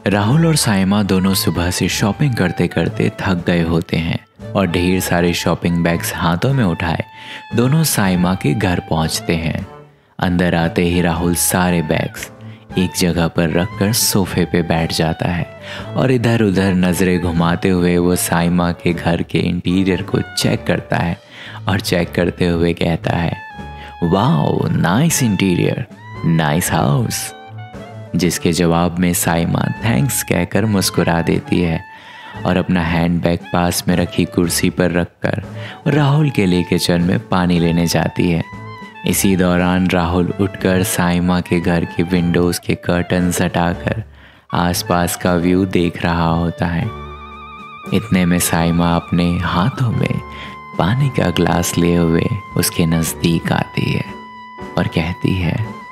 राहुल और साइमा दोनों सुबह से शॉपिंग करते करते थक गए होते हैं और ढेर सारे शॉपिंग बैग्स हाथों में उठाए दोनों साइमा के घर पहुंचते हैं। अंदर आते ही राहुल सारे बैग्स एक जगह पर रखकर सोफे पे बैठ जाता है और इधर उधर नज़रें घुमाते हुए वो साइमा के घर के इंटीरियर को चेक करता है और चेक करते हुए कहता है, wow nice interior, nice house. जिसके जवाब में साइमा थैंक्स कहकर मुस्कुरा देती है और अपना हैंडबैग पास में रखी कुर्सी पर रखकर राहुल के लिए किचन में पानी लेने जाती है। इसी दौरान राहुल उठकर साइमा के घर के विंडोज़ के कर्टन्स हटाकर आसपास का व्यू देख रहा होता है। इतने में साइमा अपने हाथों में पानी का ग्लास लिए हुए उसके नज़दीक आती है और कहती है,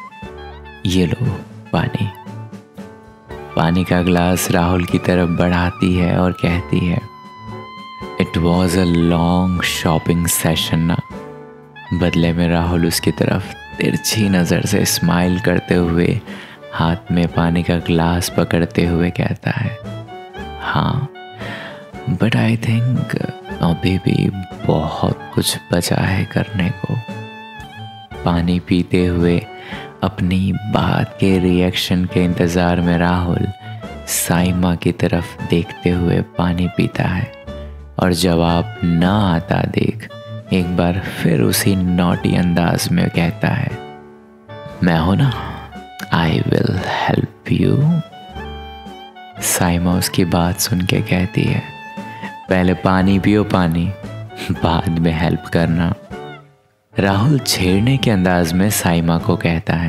ये लो पानी। पानी का ग्लास राहुल की तरफ बढ़ाती है और कहती है, it was a long shopping session ना। बदले में राहुल उसकी तरफ तिरछी नज़र से स्माइल करते हुए हाथ में पानी का ग्लास पकड़ते हुए कहता है, हाँ बट आई थिंक अभी भी बहुत कुछ बचा है करने को। पानी पीते हुए अपनी बात के रिएक्शन के इंतज़ार में राहुल साइमा की तरफ देखते हुए पानी पीता है और जवाब ना आता देख एक बार फिर उसी नॉटी अंदाज में कहता है, मैं हूं ना, I will help you. Saima उसकी बात सुन के कहती है, पहले पानी पियो पानी, बाद में हेल्प करना। राहुल छेड़ने के अंदाज में साइमा को कहता है,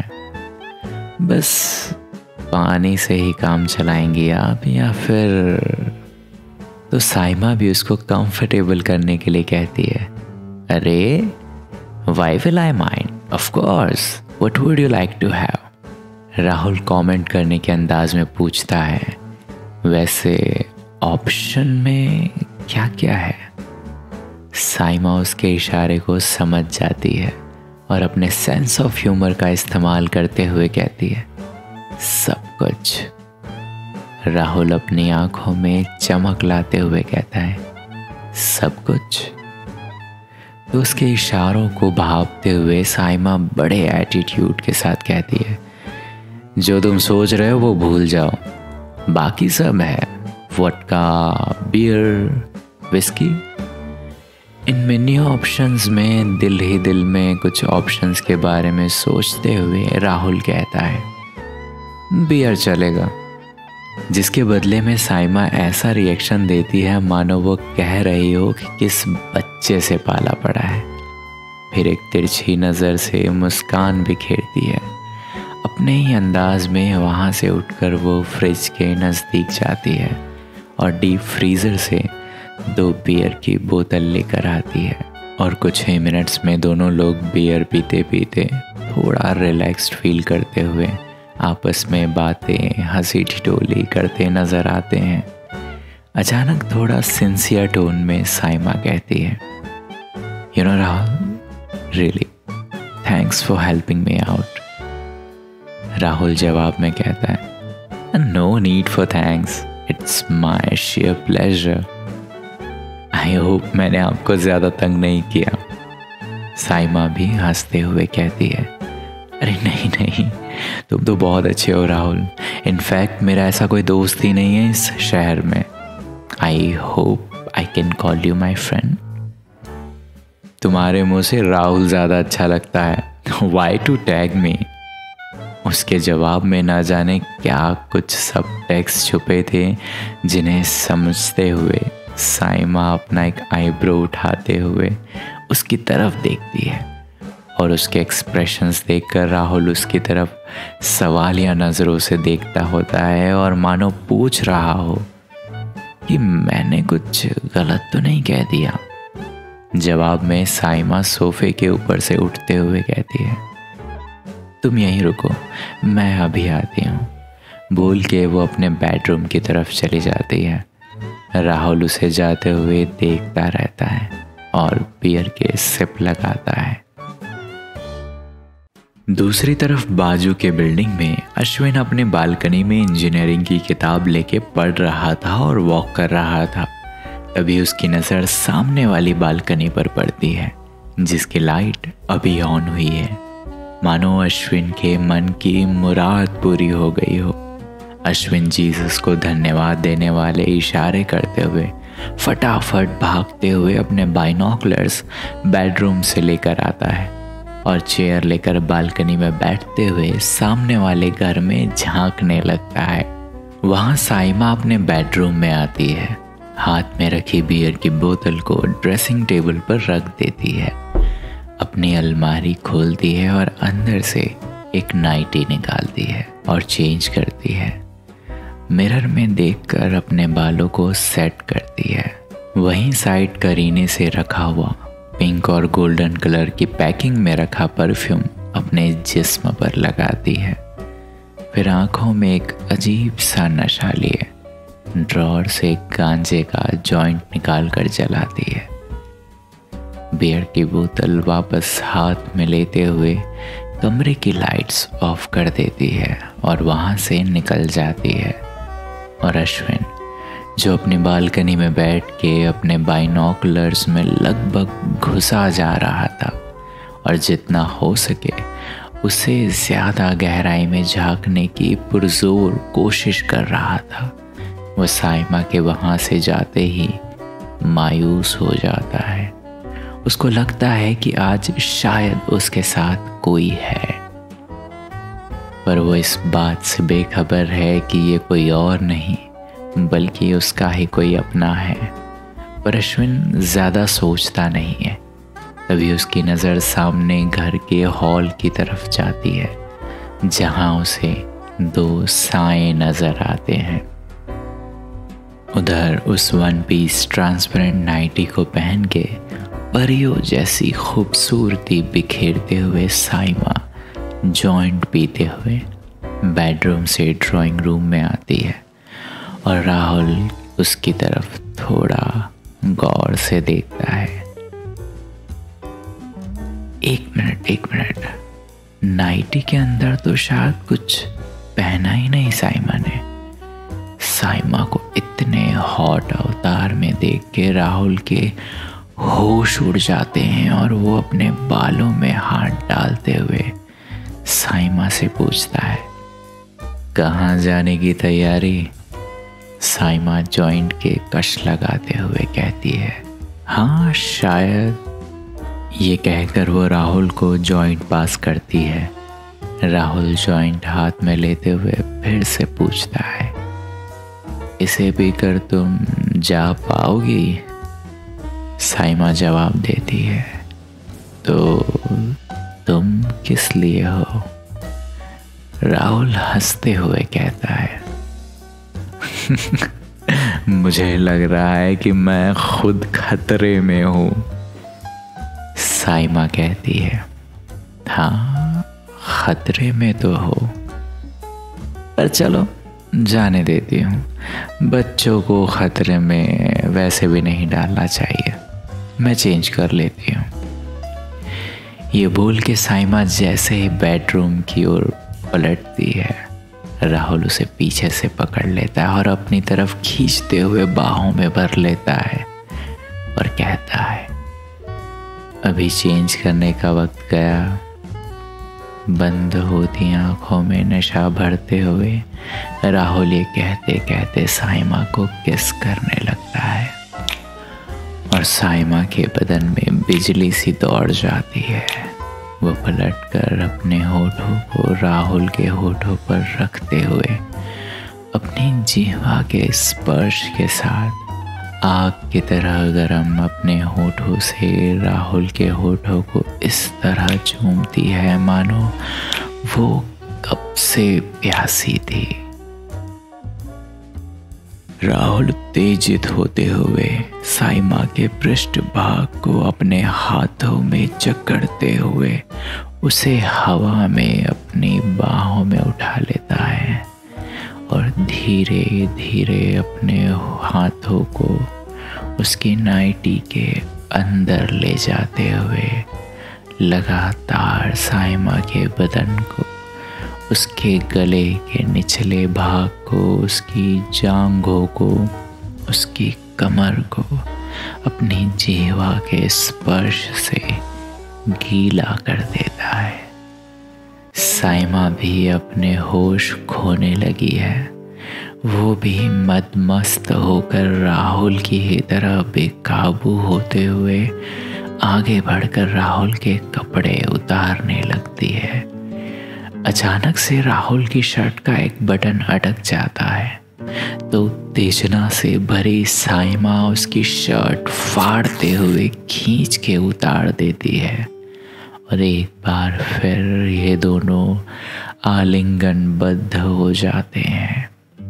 बस पानी से ही काम चलाएंगी आप या फिर? तो साइमा भी उसको कंफर्टेबल करने के लिए कहती है, अरे why will I mind, of course, what would you like to have? Rahul comment करने के अंदाज में पूछता है, वैसे ऑप्शन में क्या क्या है? साइमा उसके इशारे को समझ जाती है और अपने सेंस ऑफ ह्यूमर का इस्तेमाल करते हुए कहती है, सब कुछ। राहुल अपनी आंखों में चमक लाते हुए कहता है, सब कुछ? तो उसके इशारों को भांपते हुए साइमा बड़े एटीट्यूड के साथ कहती है, जो तुम सोच रहे हो वो भूल जाओ, बाकी सब है, वोडका, बियर, विस्की। इन मेन्यू ऑप्शंस में दिल ही दिल में कुछ ऑप्शंस के बारे में सोचते हुए राहुल कहता है, बियर चलेगा। जिसके बदले में साइमा ऐसा रिएक्शन देती है मानो वो कह रही हो कि किस बच्चे से पाला पड़ा है। फिर एक तिरछी नज़र से मुस्कान बिखेरती है। अपने ही अंदाज में वहाँ से उठकर वो फ्रिज के नज़दीक जाती है और डीप फ्रीज़र से 2 बियर की बोतल लेकर आती है और कुछ ही मिनट्स में दोनों लोग बियर पीते पीते थोड़ा रिलैक्स्ड फील करते हुए आपस में बातें हंसी ठिठोली करते नज़र आते हैं। अचानक थोड़ा सिंसियर टोन में साइमा कहती है, you know Rahul, really thanks for helping me out. Rahul जवाब में कहता है, no need for thanks, it's my sheer pleasure. I hope मैंने आपको ज़्यादा तंग नहीं किया। साइमा भी हंसते हुए कहती है, अरे नहीं नहीं, तुम तो बहुत अच्छे हो राहुल। इनफैक्ट मेरा ऐसा कोई दोस्त ही नहीं है इस शहर में। I hope I can call you my friend. तुम्हारे मुंह से राहुल ज़्यादा अच्छा लगता है, वाई टू टैग मी? उसके जवाब में ना जाने क्या कुछ सब टेक्स्ट छुपे थे जिन्हें समझते हुए साइमा अपना एक आईब्रो उठाते हुए उसकी तरफ देखती है और उसके एक्सप्रेशंस देखकर राहुल उसकी तरफ सवालिया नज़रों से देखता होता है और मानो पूछ रहा हो कि मैंने कुछ गलत तो नहीं कह दिया। जवाब में साइमा सोफे के ऊपर से उठते हुए कहती है, तुम यहीं रुको, मैं अभी आती हूँ। बोल के वो अपने बेडरूम की तरफ चली जाती है। राहुल उसे जाते हुए देखता रहता है और बियर के सिप लगाता है। दूसरी तरफ बाजू के बिल्डिंग में अश्विन अपने बालकनी में इंजीनियरिंग की किताब लेके पढ़ रहा था और वॉक कर रहा था। तभी उसकी नज़र सामने वाली बालकनी पर पड़ती है जिसकी लाइट अभी ऑन हुई है। मानो अश्विन के मन की मुराद पूरी हो गई हो। अश्विन जीसस को धन्यवाद देने वाले इशारे करते हुए फटाफट भागते हुए अपने बाइनोकुलर्स बेडरूम से लेकर आता है और चेयर लेकर बालकनी में बैठते हुए सामने वाले घर में झांकने लगता है। वहाँ साइमा अपने बेडरूम में आती है, हाथ में रखी बियर की बोतल को ड्रेसिंग टेबल पर रख देती है, अपनी अलमारी खोलती है और अंदर से एक नाइटी निकालती है और चेंज करती है। मिरर में देखकर अपने बालों को सेट करती है। वहीं साइड करीने से रखा हुआ पिंक और गोल्डन कलर की पैकिंग में रखा परफ्यूम अपने जिस्म पर लगाती है। फिर आंखों में एक अजीब सा नशा लिए ड्रॉर से गांजे का जॉइंट निकाल कर जलाती है। बियर की बोतल वापस हाथ में लेते हुए कमरे की लाइट्स ऑफ कर देती है और वहाँ से निकल जाती है। और अश्विन जो अपनी बालकनी में बैठ के अपने बाइनोकुलर्स में लगभग घुसा जा रहा था और जितना हो सके उसे ज़्यादा गहराई में झांकने की पुरजोर कोशिश कर रहा था, वो साइमा के वहाँ से जाते ही मायूस हो जाता है। उसको लगता है कि आज शायद उसके साथ कोई है, पर वो इस बात से बेखबर है कि ये कोई और नहीं बल्कि उसका ही कोई अपना है। पर अश्विन ज़्यादा सोचता नहीं है। तभी उसकी नज़र सामने घर के हॉल की तरफ जाती है जहाँ उसे दो साए नज़र आते हैं। उधर उस वन पीस ट्रांसपेरेंट नाइटी को पहन के परियों जैसी खूबसूरती बिखेरते हुए साइमा जॉइंट पीते हुए बेडरूम से ड्राइंग रूम में आती है और राहुल उसकी तरफ थोड़ा गौर से देखता है। एक मिनट, नाइटी के अंदर तो शायद कुछ पहना ही नहीं साइमा ने। साइमा को इतने हॉट अवतार में देख के राहुल के होश उड़ जाते हैं और वो अपने बालों में हाथ डालते हुए साइमा से पूछता है, कहाँ जाने की तैयारी? साइमा जॉइंट के कश लगाते हुए कहती है, हाँ शायद। ये कहकर वो राहुल को जॉइंट पास करती है। राहुल जॉइंट हाथ में लेते हुए फिर से पूछता है, इसे पीकर तुम जा पाओगी? साइमा जवाब देती है, तो तुम किस लिए हो? राहुल हंसते हुए कहता है, मुझे लग रहा है कि मैं खुद खतरे में हूँ। साइमा कहती है, हाँ खतरे में तो हो, पर चलो जाने देती हूँ। बच्चों को खतरे में वैसे भी नहीं डालना चाहिए, मैं चेंज कर लेती हूँ। ये बोल के साइमा जैसे ही बेडरूम की ओर पलटती है, राहुल उसे पीछे से पकड़ लेता है और अपनी तरफ खींचते हुए बाहों में भर लेता है और कहता है, अभी चेंज करने का वक्त गया। बंद होती आंखों में नशा भरते हुए राहुल ये कहते कहते साइमा को किस करने लगता है और साइमा के बदन में बिजली सी दौड़ जाती है। वो पलटकर अपने होठों को राहुल के होठों पर रखते हुए अपनी जिह्वा के स्पर्श के साथ आग की तरह गर्म अपने होठों से राहुल के होठों को इस तरह चूमती है मानो वो कब से प्यासी थी। राहुल उत्तेजित होते हुए साइमा के पृष्ठभाग को अपने हाथों में जकड़ते हुए उसे हवा में अपनी बाहों में उठा लेता है और धीरे धीरे अपने हाथों को उसकी नाइटी के अंदर ले जाते हुए लगातार साइमा के बदन को, उसके गले के निचले भाग को, उसकी जांघों को, उसकी कमर को अपनी जिह्वा के स्पर्श से गीला कर देता है। साइमा भी अपने होश खोने लगी है। वो भी मदमस्त होकर राहुल की ही तरह बेकाबू होते हुए आगे बढ़कर राहुल के कपड़े उतारने लगती है। अचानक से राहुल की शर्ट का एक बटन अटक जाता है तो उत्तेजना से भरी साइमा उसकी शर्ट फाड़ते हुए खींच के उतार देती है और एक बार फिर ये दोनों आलिंगनबद्ध हो जाते हैं।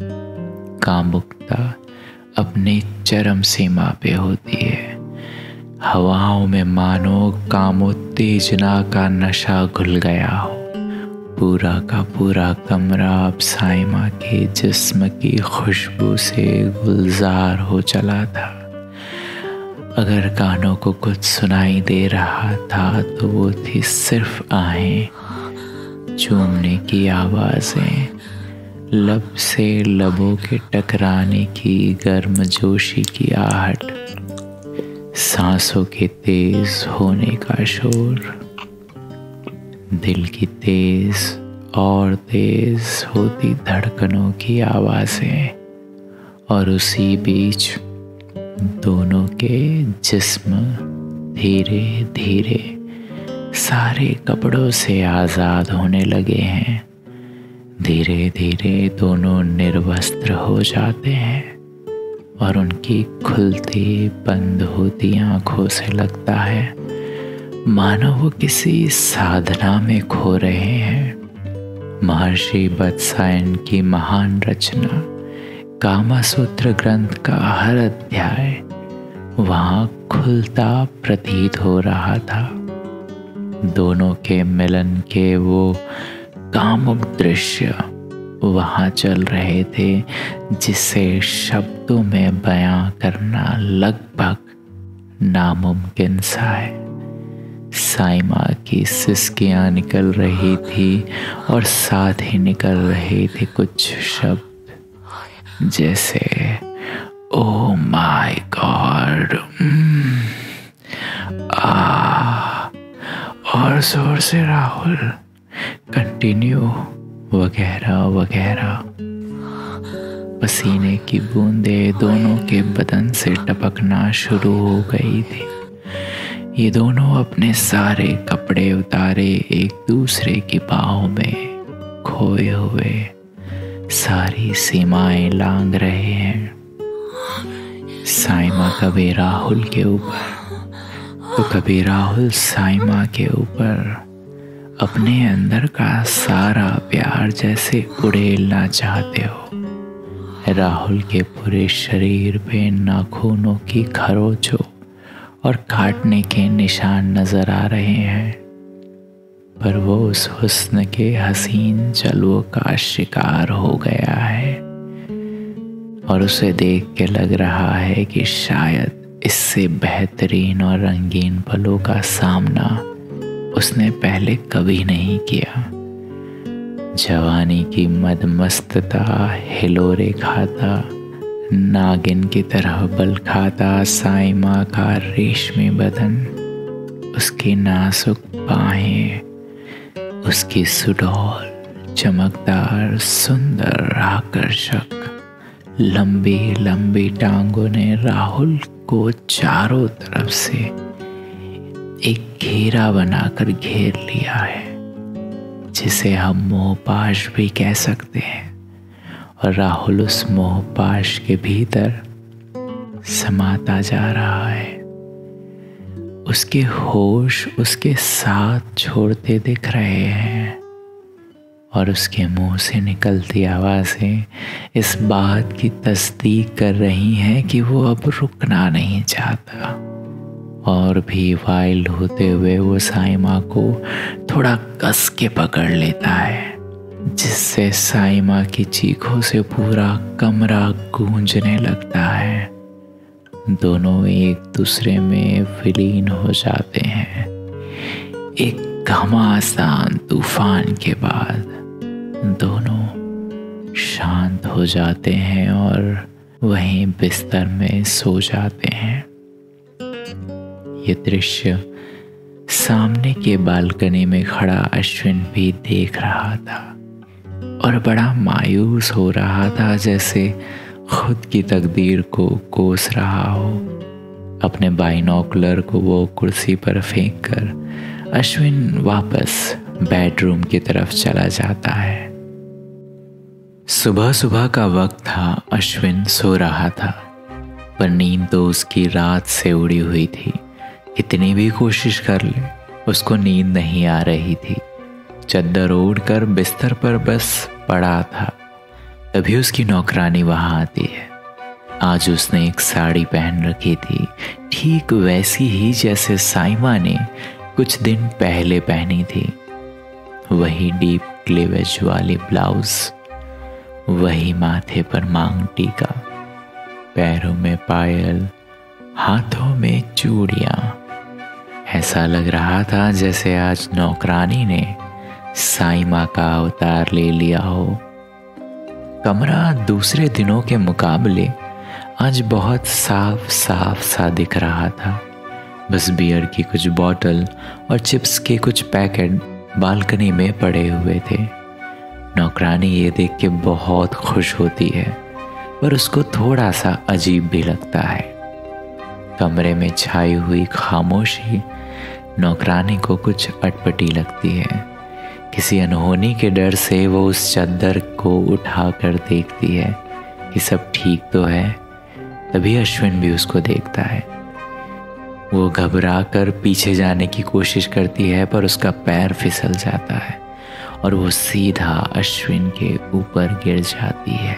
कामुकता अपने चरम सीमा पे होती है। हवाओं में मानो कामोत्तेजना का नशा घुल गया हो। पूरा का पूरा कमरा अब साइमा के जिस्म की खुशबू से गुलजार हो चला था। अगर कानों को कुछ सुनाई दे रहा था तो वो थी सिर्फ आहें, चूमने की आवाज़ें, लब से लबों के टकराने की गर्मजोशी की आहट, सांसों के तेज होने का शोर, दिल की तेज और तेज होती धड़कनों की आवाज़ें और उसी बीच दोनों के जिस्म धीरे धीरे सारे कपड़ों से आज़ाद होने लगे हैं। धीरे धीरे दोनों निर्वस्त्र हो जाते हैं और उनकी खुलती बंद होती आंखों से लगता है मानो वो किसी साधना में खो रहे हैं। महर्षि वत्सायन की महान रचना कामसूत्र ग्रंथ का हर अध्याय वहाँ खुलता प्रतीत हो रहा था। दोनों के मिलन के वो कामुक दृश्य वहाँ चल रहे थे जिसे शब्दों में बयां करना लगभग नामुमकिन सा है। साइमा की सिसकियाँ निकल रही थी और साथ ही निकल रहे थे कुछ शब्द जैसे ओ माय गॉड, और जोर से राहुल, कंटिन्यू, वगैरह वगैरह। पसीने की बूंदें दोनों के बदन से टपकना शुरू हो गई थी। ये दोनों अपने सारे कपड़े उतारे एक दूसरे की बाहों में खोए हुए सारी सीमाएं लांघ रहे हैं। साइमा कभी राहुल के ऊपर तो कभी राहुल साइमा के ऊपर अपने अंदर का सारा प्यार जैसे उड़ेलना चाहते हो। राहुल के पूरे शरीर पे नाखूनों की खरोचों और काटने के निशान नजर आ रहे हैं, पर वो उस हुस्न के हसीन जलवों का शिकार हो गया है और उसे देख के लग रहा है कि शायद इससे बेहतरीन और रंगीन पलों का सामना उसने पहले कभी नहीं किया। जवानी की मदमस्तता हिलोरे खाता, नागिन की तरह बल खाता साइमा का रेशमी बदन, उसकी नाजुक बाहें, उसकी सुडौल चमकदार सुंदर आकर्षक लंबी लंबी टांगों ने राहुल को चारों तरफ से एक घेरा बनाकर घेर लिया है, जिसे हम मोहपाश भी कह सकते हैं। और राहुल उस मोहपाश के भीतर समाता जा रहा है। उसके होश उसके साथ छोड़ते दिख रहे हैं और उसके मुंह से निकलती आवाज़ें इस बात की तस्दीक कर रही हैं कि वो अब रुकना नहीं चाहता। और भी वाइल्ड होते हुए वो साइमा को थोड़ा कस के पकड़ लेता है, जिससे साइमा की चीखों से पूरा कमरा गूंजने लगता है। दोनों एक दूसरे में विलीन हो जाते हैं। एक घमासान तूफान के बाद दोनों शांत हो जाते हैं और वहीं बिस्तर में सो जाते हैं। ये दृश्य सामने के बालकनी में खड़ा अश्विन भी देख रहा था और बड़ा मायूस हो रहा था, जैसे खुद की तकदीर को कोस रहा हो। अपने बाइनोकुलर को वो कुर्सी पर फेंक कर अश्विन वापस बेडरूम की तरफ चला जाता है। सुबह सुबह का वक्त था। अश्विन सो रहा था, पर नींद तो उसकी रात से उड़ी हुई थी। कितनी भी कोशिश कर ले, उसको नींद नहीं आ रही थी। चद्दर ओढ़कर बिस्तर पर बस पड़ा था। तभी उसकी नौकरानी वहां आती है। आज उसने एक साड़ी पहन रखी थी, ठीक वैसी ही जैसे साइमा ने कुछ दिन पहले पहनी थी। वही डीप क्लीवेज वाली ब्लाउज, वही माथे पर मांग टीका, पैरों में पायल, हाथों में चूड़ियां। ऐसा लग रहा था जैसे आज नौकरानी ने साइमा का अवतार ले लिया हो। कमरा दूसरे दिनों के मुकाबले आज बहुत साफ साफ सा दिख रहा था। बस बियर की कुछ बॉटल और चिप्स के कुछ पैकेट बालकनी में पड़े हुए थे। नौकरानी ये देख के बहुत खुश होती है, पर उसको थोड़ा सा अजीब भी लगता है। कमरे में छाई हुई खामोशी नौकरानी को कुछ अटपटी लगती है। किसी अनहोनी के डर से वो उस चादर को उठाकर देखती है कि सब ठीक तो है। तभी अश्विन भी उसको देखता है। वो घबरा कर पीछे जाने की कोशिश करती है, पर उसका पैर फिसल जाता है और वो सीधा अश्विन के ऊपर गिर जाती है।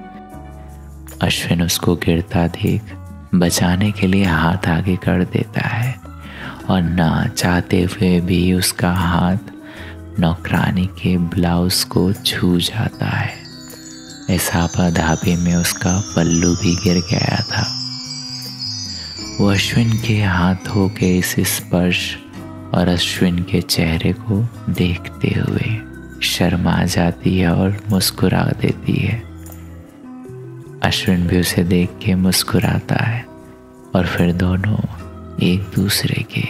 अश्विन उसको गिरता देख बचाने के लिए हाथ आगे कर देता है और ना चाहते हुए भी उसका हाथ नौकरानी के ब्लाउज को छू जाता है। इस आपाधापी में उसका पल्लू भी गिर गया था। वो अश्विन के हाथों के इस स्पर्श और अश्विन के चेहरे को देखते हुए शर्मा जाती है और मुस्कुरा देती है। अश्विन भी उसे देख के मुस्कुराता है और फिर दोनों एक दूसरे के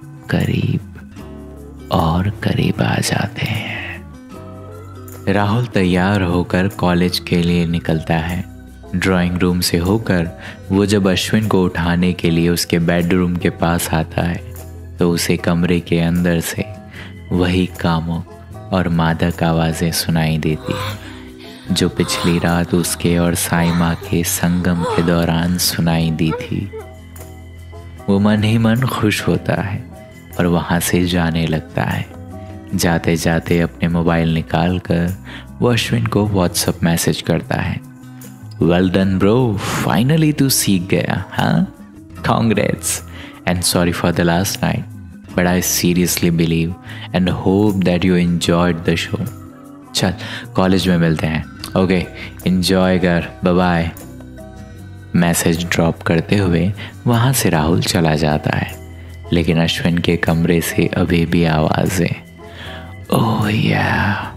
करीब और करीब आ जाते हैं। राहुल तैयार होकर कॉलेज के लिए निकलता है। ड्राइंग रूम से होकर वो जब अश्विन को उठाने के लिए उसके बेडरूम के पास आता है, तो उसे कमरे के अंदर से वही कामुक और मादक आवाज़ें सुनाई देती हैं जो पिछली रात उसके और साइमा के संगम के दौरान सुनाई दी थी। वो मन ही मन खुश होता है और वहाँ से जाने लगता है। जाते जाते अपने मोबाइल निकाल कर वो अश्विन को व्हाट्सएप मैसेज करता है। वेल डन ब्रो, फाइनली तू सीख गया, हाँ? Congrats and sorry for the last night, but I seriously believe and hope that you enjoyed the show. चल कॉलेज में मिलते हैं। ओके, एंजॉय कर, बाय बाय। मैसेज ड्रॉप करते हुए वहाँ से राहुल चला जाता है, लेकिन अश्विन के कमरे से अभी भी आवाज़ें ओह या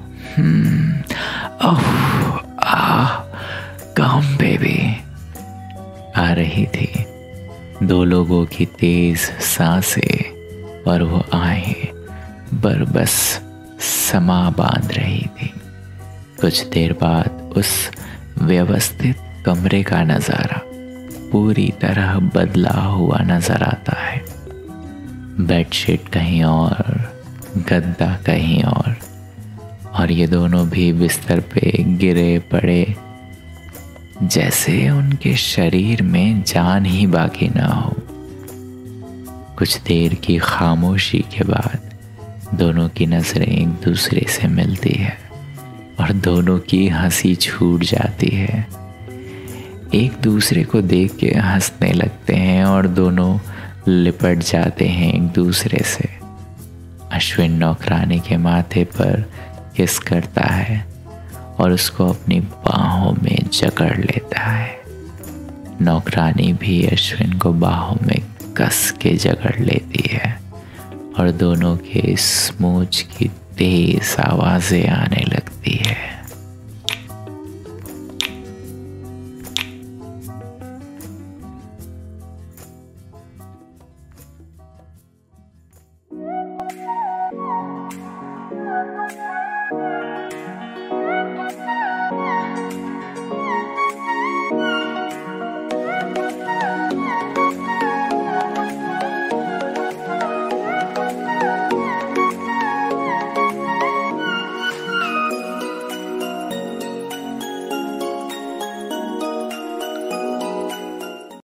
कम बेबी आ रही थी। दो लोगों की तेज सांसें और वो आएं बरबस समा बांध रही थी। कुछ देर बाद उस व्यवस्थित कमरे का नज़ारा पूरी तरह बदला हुआ नजर आता है। बेडशीट कहीं और, गद्दा कहीं और ये दोनों भी बिस्तर पे गिरे पड़े, जैसे उनके शरीर में जान ही बाकी ना हो। कुछ देर की खामोशी के बाद दोनों की नजरें एक दूसरे से मिलती है और दोनों की हंसी छूट जाती है। एक दूसरे को देख के हंसने लगते हैं और दोनों लिपट जाते हैं एक दूसरे से। अश्विन नौकरानी के माथे पर किस करता है और उसको अपनी बाहों में जकड़ लेता है। नौकरानी भी अश्विन को बाहों में कस के जकड़ लेती है और दोनों के स्मूच की तेज आवाजें आने लगती है।